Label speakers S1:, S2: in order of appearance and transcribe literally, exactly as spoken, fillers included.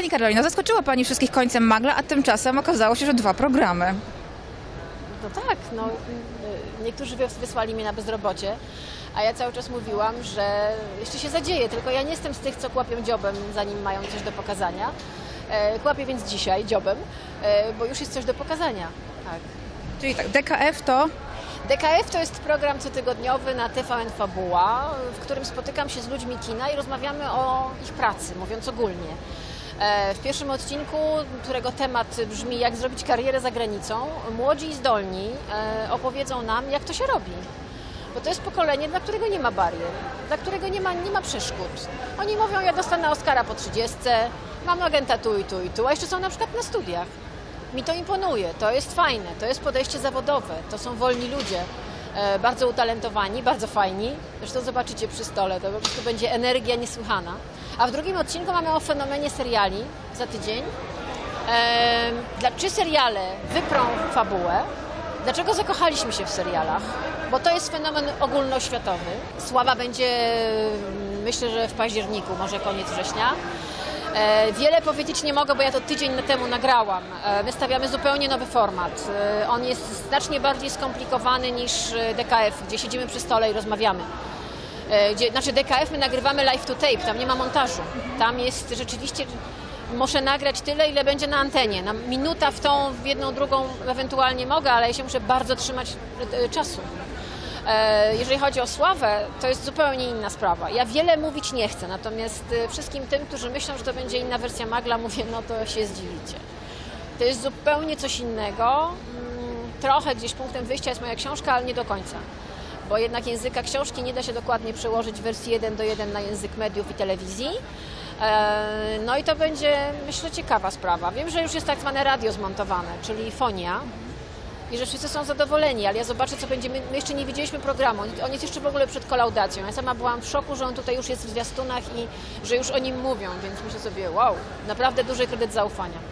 S1: Pani Karolino, zaskoczyła Pani wszystkich końcem magla, a tymczasem okazało się, że dwa programy.
S2: No tak, no, niektórzy wysłali mnie na bezrobocie, a ja cały czas mówiłam, że jeszcze się zadzieje, tylko ja nie jestem z tych, co kłapią dziobem, zanim mają coś do pokazania. E, kłapię więc dzisiaj dziobem, e, bo już jest coś do pokazania. Tak.
S1: Czyli tak, D K F to...
S2: D K F to jest program cotygodniowy na T V N Fabuła, w którym spotykam się z ludźmi kina i rozmawiamy o ich pracy, mówiąc ogólnie. W pierwszym odcinku, którego temat brzmi jak zrobić karierę za granicą, młodzi i zdolni opowiedzą nam, jak to się robi. Bo to jest pokolenie, dla którego nie ma barier, dla którego nie ma, nie ma przeszkód. Oni mówią, ja dostanę Oscara po trzydziestce, mam agenta tu i tu i tu, a jeszcze są na przykład na studiach. Mi to imponuje, to jest fajne, to jest podejście zawodowe, to są wolni ludzie, e, bardzo utalentowani, bardzo fajni. Zresztą zobaczycie przy stole, to po prostu będzie energia niesłychana. A w drugim odcinku mamy o fenomenie seriali za tydzień. E, dla, czy seriale wyprą fabułę? Dlaczego zakochaliśmy się w serialach? Bo to jest fenomen ogólnoświatowy. Sława będzie, myślę, że w październiku, może koniec września. Wiele powiedzieć nie mogę, bo ja to tydzień temu nagrałam. My stawiamy zupełnie nowy format. On jest znacznie bardziej skomplikowany niż D K F, gdzie siedzimy przy stole i rozmawiamy. Gdzie, znaczy D K F my nagrywamy live to tape, tam nie ma montażu. Tam jest rzeczywiście, muszę nagrać tyle, ile będzie na antenie. Na minuta w tą, w jedną, drugą ewentualnie mogę, ale ja się muszę bardzo trzymać czasu. Jeżeli chodzi o Sławę, to jest zupełnie inna sprawa. Ja wiele mówić nie chcę, natomiast wszystkim tym, którzy myślą, że to będzie inna wersja magla, mówię, no to się zdziwicie. To jest zupełnie coś innego. Trochę gdzieś punktem wyjścia jest moja książka, ale nie do końca. Bo jednak języka książki nie da się dokładnie przełożyć w wersji jeden do jeden na język mediów i telewizji. No i to będzie, myślę, ciekawa sprawa. Wiem, że już jest tak zwane radio zmontowane, czyli fonia. I że wszyscy są zadowoleni, ale ja zobaczę, co będzie. My, my jeszcze nie widzieliśmy programu, on jest jeszcze w ogóle przed kolaudacją. Ja sama byłam w szoku, że on tutaj już jest w zwiastunach i że już o nim mówią, więc myślę sobie, wow, naprawdę duży kredyt zaufania.